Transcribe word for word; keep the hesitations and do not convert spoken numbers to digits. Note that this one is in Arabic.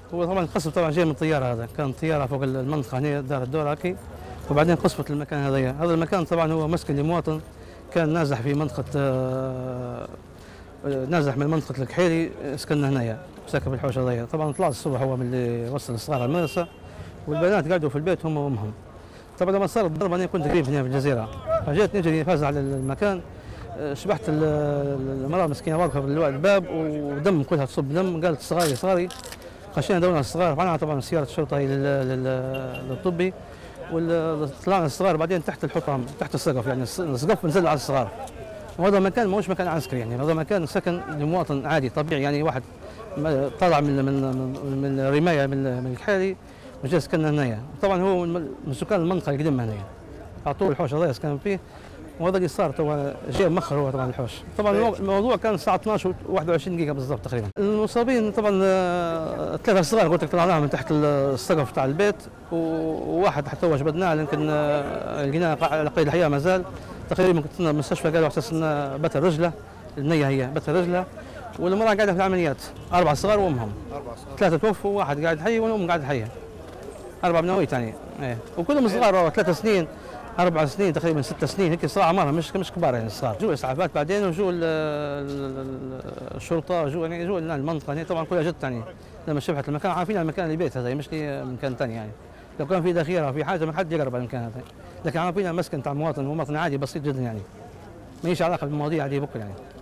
هو طبعا القصف طبعا جاي من الطياره، هذا كان طياره فوق المنطقه هنا دار الدور هكي، وبعدين قصفت المكان هذا. هذا المكان طبعا هو مسكن لمواطن كان نازح في منطقه آه نازح من منطقه الكحيري، سكننا هنايا ساكن في الحوش هذايا. طبعا طلع الصبح هو من اللي وصل الصغار على المدرسه، والبنات قعدوا في البيت هم وامهم. طبعا لما صار الضرب انا كنت قريب هنا في الجزيره، فجيت نجري فازع على المكان، شبحت المراه مسكينه واقفه في الباب ودم كلها تصب دم، قالت صغاري صغاري، خشينا دورنا الصغار، رفعنا طبعا سياره الشرطه هي للطبي، وطلعنا الصغار بعدين تحت الحطام تحت السقف، يعني السقف نزل على الصغار. وهذا مكان ماهوش مكان عسكري، يعني هذا مكان سكن لمواطن عادي طبيعي، يعني واحد طلع من من من الرمايه من من الكحيري وجا سكننا هنايا. طبعا هو من سكان المنطقه القديمه هنايا، على طول الحوش هذا سكن فيه، وهذا اللي صار تو جاي مخر هو طبعا الحوش. طبعا الموضوع كان الساعه اثناش وواحد وعشرين دقيقه بالضبط تقريبا. المصابين طبعا ثلاثه صغار قلت لك طلعناهم من تحت السقف تاع البيت، وواحد حتى هو جبدناه لكن لقيناه على قيد الحياه ما زال. تقريبا كنت في المستشفى قالوا على اساس انه بتر رجله، النيه هي بتر رجله، والمراه قاعده في العمليات، اربع صغار وامهم. اربع صغار، ثلاثه توفوا وواحد قاعد حي والام قاعده حيه. اربع بنويت يعني، ايه وكلهم صغار، ثلاث سنين اربع سنين تقريبا ست سنين هيك صراحه اعمارهم مش مش كبار يعني الصغار. جو الاسعافات بعدين وجو الشرطه وجو يعني جو المنطقه يعني طبعا كلها جت يعني لما شبحت المكان، عارفين المكان البيت هذا مش لي مكان ثاني يعني. لو كان في ذخيره في حاجه ما حد يقرب على المكان هذا، لكن عارفين المسكن تاع مواطن مواطن عادي بسيط جدا يعني، ما ليش علاقه بالمواضيع هذه بكره يعني.